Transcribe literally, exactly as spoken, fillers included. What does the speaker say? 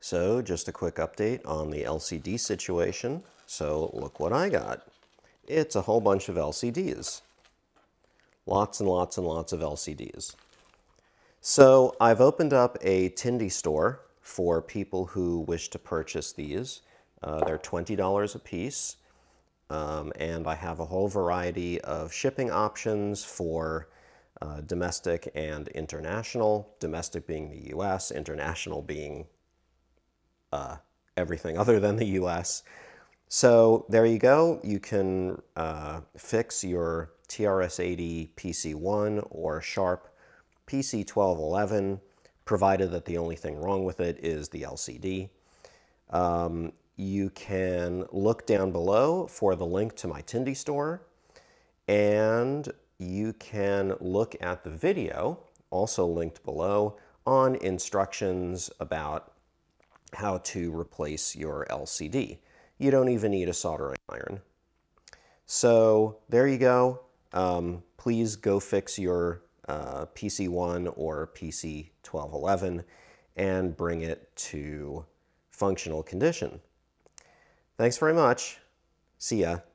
So just a quick update on the L C D situation. So look what I got. It's a whole bunch of L C Ds. Lots and lots and lots of L C Ds. So I've opened up a Tindy store for people who wish to purchase these. Uh, they're twenty dollars a piece. Um, and I have a whole variety of shipping options for uh, domestic and international. Domestic being the U S, international being uh, everything other than the U S. So there you go. You can uh, fix your T R S eighty P C one or Sharp P C twelve eleven, provided that the only thing wrong with it is the L C D. Um, you can look down below for the link to my Tindy store, and you can look at the video, also linked below, on instructions about how to replace your L C D. You don't even need a soldering iron. So there you go. Um, please go fix your uh, P C one or P C twelve eleven and bring it to functional condition. Thanks very much. See ya.